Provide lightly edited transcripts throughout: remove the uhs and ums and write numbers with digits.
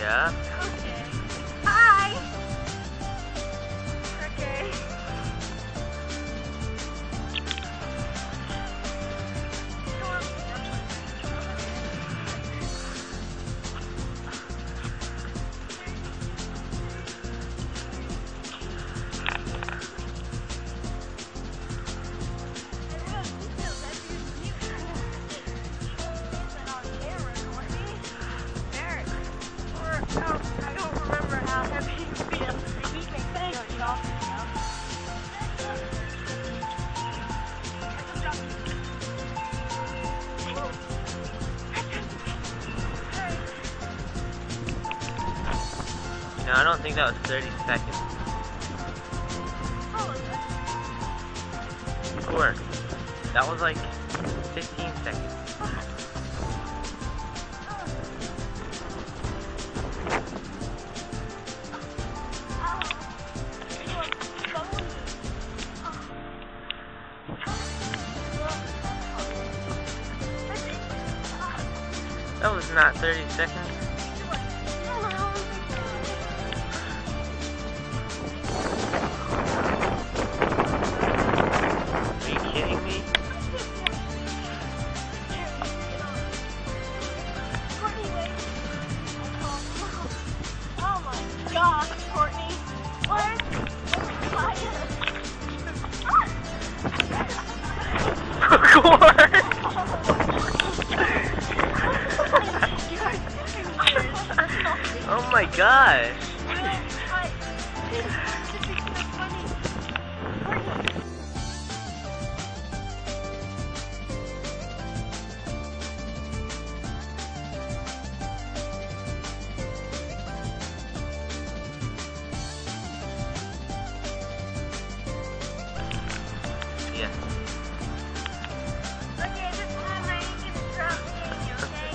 Yeah? Okay. Hi! Okay. I don't remember how heavy you feel. He makes me go off. No, I don't think that was 30 seconds. Of course. That was like 15 seconds. That was not 30 seconds. Are you kidding me? Oh my gosh, Courtney. What? Of course! Oh my gosh! Yeah. Okay, this time I ain't gonna drop you, okay?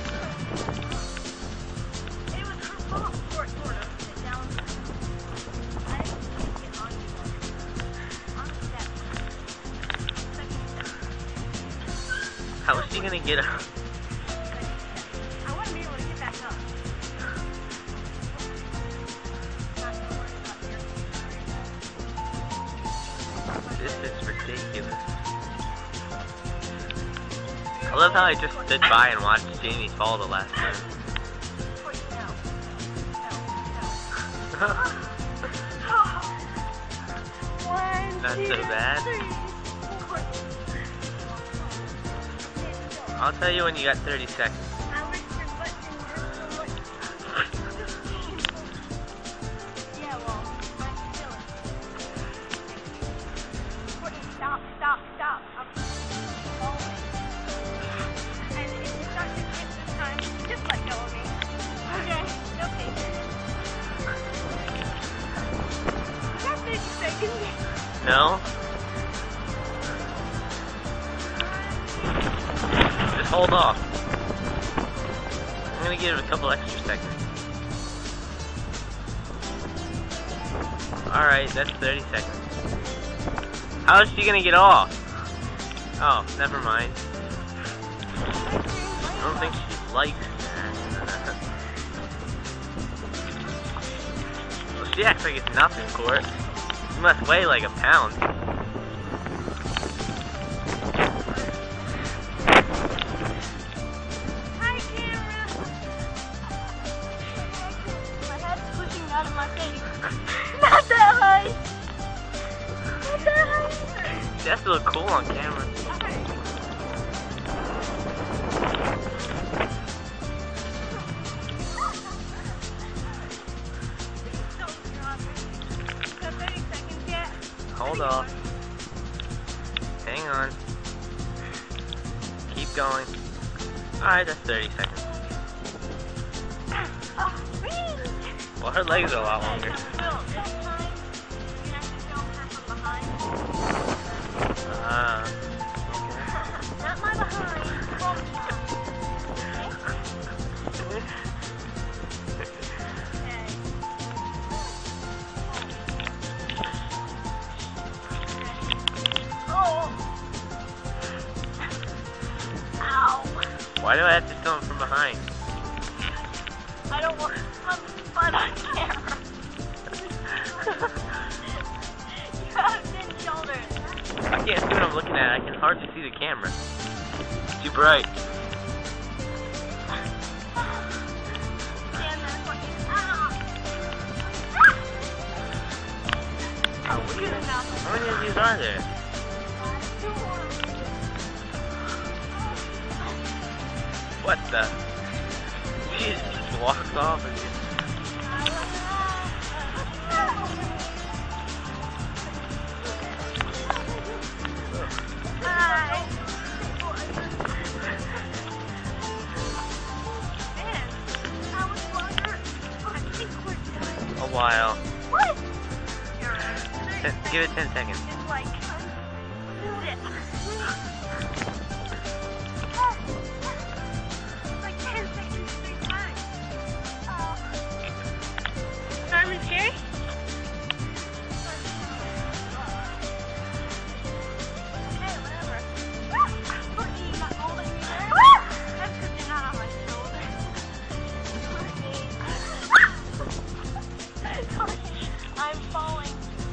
It was her fault, sort of. Down. I didn't get on you. On the step. Second step. How is she gonna get up? I wouldn't be able to get back up. This is ridiculous. I love how I just stood by and watched Jamie fall the last time. Not so bad. I'll tell you when you got 30 seconds. Yeah, well, I can feel it. Stop. I'm falling. And if you start to hit this time, just let go of me. Okay? No patience. You got 30 seconds. No? Just hold off. I'm gonna give it a couple extra seconds. Alright, that's 30 seconds. How is she gonna get off? Oh, never mind. I don't think she likes that. Well, she acts like it's nothing, Court. You must weigh like a pound. Hi, camera. My head's pushing out of my face. Not that high. Not that high. She has to look cool on camera. Hold off. Hang on. Keep going. Alright, that's 30 seconds. Well, her legs are a lot longer. Not my behind. Ow. Why do I have to film from behind? I don't want. blood on camera. You have thin shoulders. I can't see what I'm looking at. I can hardly see the camera. It's too bright. Stand there fucking. Oh, what are you, how many of these are there? What the? Jesus, just walks off and a while. What? Give it 10 seconds. It's like like 10 seconds 3 times. Fireman scary? Okay, whatever. Look, you got holding me there. That's because you're not on my shoulder. I'm falling.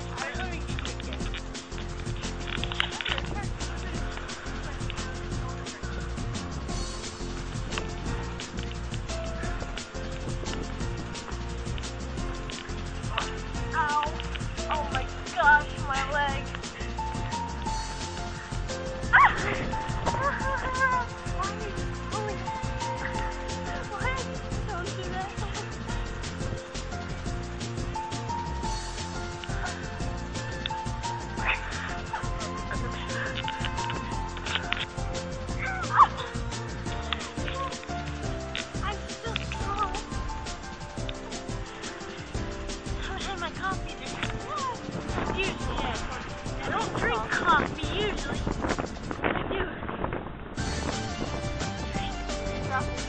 Ow. Oh my gosh, my leg. What? Don't do that. I'm still strong. I had my coffee there. Usually, I don't drink coffee usually. I do. Drop it.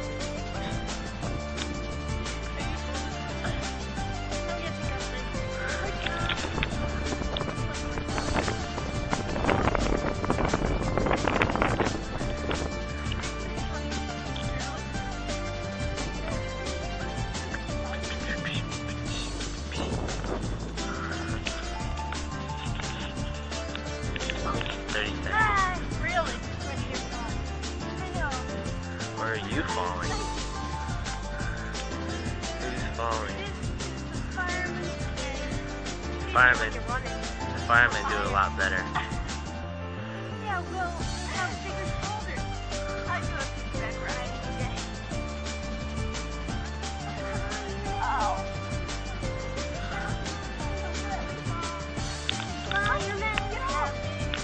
I'm getting up there. Really? I know. Where are you falling? Who's falling? Fireman. The firemen do it a lot better. Yeah, well, they have bigger shoulders. I do a piggyback ride today. Oh. Fireman, get off!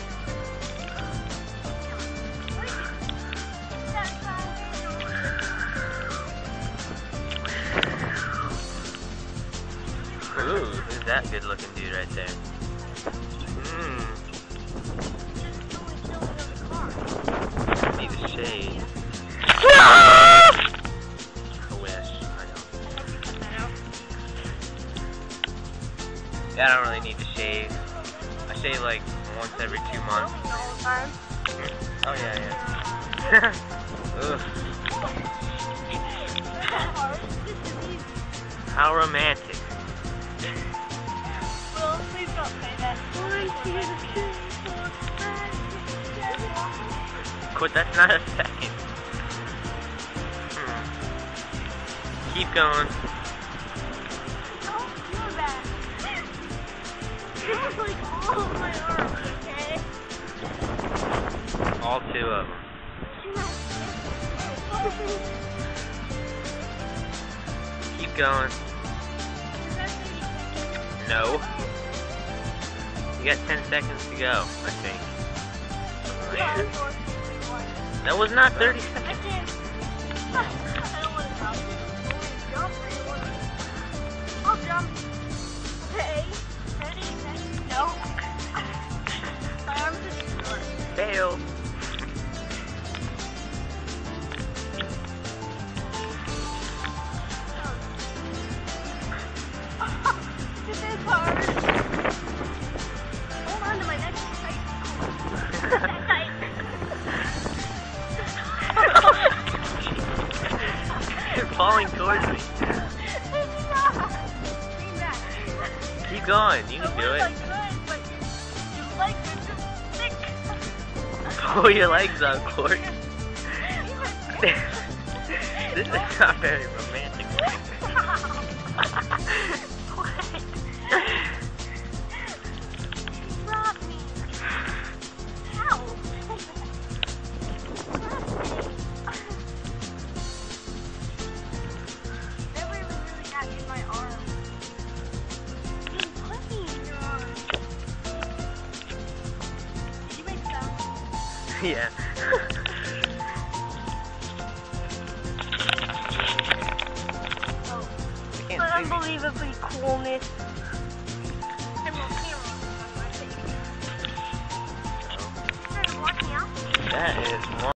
Ooh, who's that good looking dude right there? Need a shade. I wish. I don't. Yeah, I don't really need to shave. I shave like once every 2 months. Oh yeah, yeah. Ugh. How romantic. Well, please don't say that. 1, 2, 3, 4, 5, 6, 7. Quit, that's not a second. Keep going. Don't do that. It was like all of my arms, okay? All 2 of them. Keep going. No. You got 10 seconds to go, I think. That was not 30 seconds. I can't. I don't want to jump. I'll jump. Okay. Ready? No. My arms are short. Fail. This is hard. Hold on to my neck tight. That tight. You're falling towards me. It's Keep going. You can do it. Your legs are just thick. Pull your legs up, Court. This is not very romantic. Rob me. Ow. Never even really got in my arm. You put me in your arm. Did you make sound? Yeah. But unbelievably coolness. That is one.